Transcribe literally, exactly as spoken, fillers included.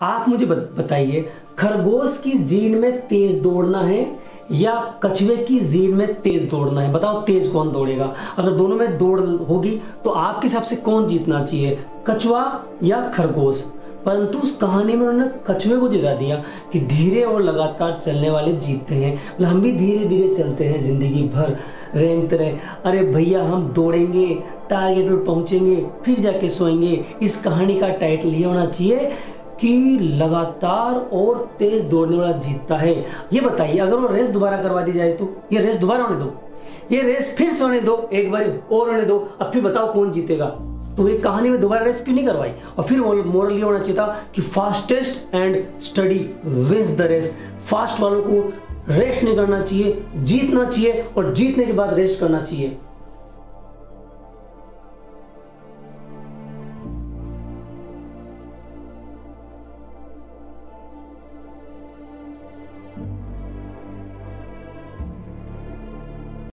आप मुझे बताइए, खरगोश की जीन में तेज दौड़ना है या कछुए की जीन में तेज दौड़ना है? बताओ तेज कौन दौड़ेगा? अगर दोनों में दौड़ होगी तो आपके हिसाब से कौन जीतना चाहिए, कछुआ या खरगोश? परंतु उस कहानी में उन्होंने कछुए को जिता दिया कि धीरे और लगातार चलने वाले जीतते हैं। मतलब हम भी धीरे धीरे चलते हैं जिंदगी भर, रेंगते रहे। अरे भैया हम दौड़ेंगे, टारगेट पर पहुंचेंगे, फिर जाके सोएंगे। इस कहानी का टाइटल ये होना चाहिए कि लगातार और तेज दौड़ने वाला जीतता है। ये बताइए, अगर वो रेस दोबारा करवा दी जाए तो? ये रेस दोबारा होने दो, ये रेस फिर से होने दो, एक बार और होने दो, अब फिर बताओ कौन जीतेगा? तो ये कहानी में दोबारा रेस क्यों नहीं करवाई? और फिर मोरल ये होना चाहिए था कि fastest and steady wins the race. Fast वालों को रेस्ट नहीं करना चाहिए, जीतना चाहिए और जीतने के बाद रेस्ट करना चाहिए।